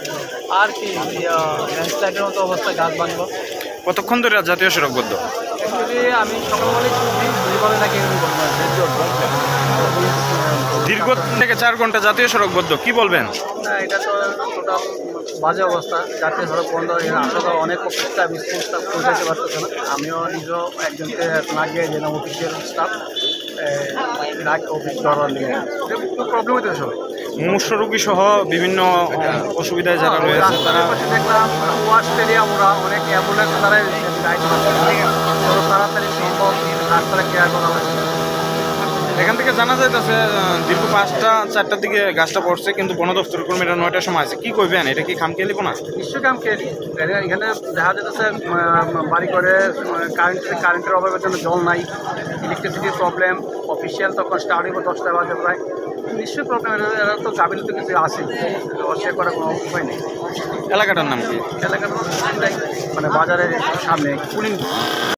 আর কি ল্যান্ডস্লাইডের মতো অবস্থা, গাছ ভাঙলো। কতক্ষণ ধরে জাতীয় সড়ক বদ্ধ? অ্যাকচুয়ালি আমি সকালবেলায় শুনছি দুইবারে নাকি এরকম ঘটনা হয়েছে। দীর্ঘ থেকে 4 ঘন্টা জাতীয় সড়ক বদ্ধ, কি বলবেন? না, এটা তো টোটাল বাজে অবস্থা। জাতীয় সড়ক বন্ধ হয়ে গেলে আসলে অনেক অফিস স্টাফ, স্কুল স্টাফ পৌঁছাতে পারতেছে না। আমিও নিজেও একজনকে এখন আগে গেলাম, অফিসিয়াল স্টাফ অফিস ধরার নিয়ে খুব প্রবলেম হইতে সবাই। মুমূর্ষু রোগী সহ বিভিন্ন অসুবিধায় যারা রয়েছে রাস্তার তারা পাশে দেখলাম ওয়াশ এরিয়া, ওরা অনেক অ্যাম্বুলেন্স তারা তাড়াতাড়ি সম্ভব রাস্তাটা কেয়ার করা হয়েছে। এখান থেকে জানা যাইতেছে দীর্ঘ 5টা-4টার দিকে গাছটা পড়ছে, কিন্তু বন দপ্তরের কর্মীরা 9টার সময় আছে। কি করবেন, এটা কি খামখেয়ালিপো না? নিশ্চয়ই কাম খেয়ে এখানে দেখা যেতেছে বাড়ি করে কারেন্টের অভাবের জন্য জল নাই, ইলেকট্রিসিটির প্রবলেম। অফিসিয়াল তখন স্টার্ট হইব 10টা বাজে প্রায়। নিশ্চয়ই প্রবলেম, এরা তো গাফিলতি কিছু আছে, অস্বীকার করার কোনো উপায় নেই। এলাকাটার নাম কি? এলাকার মানে বাজারের সামনে কুলিং।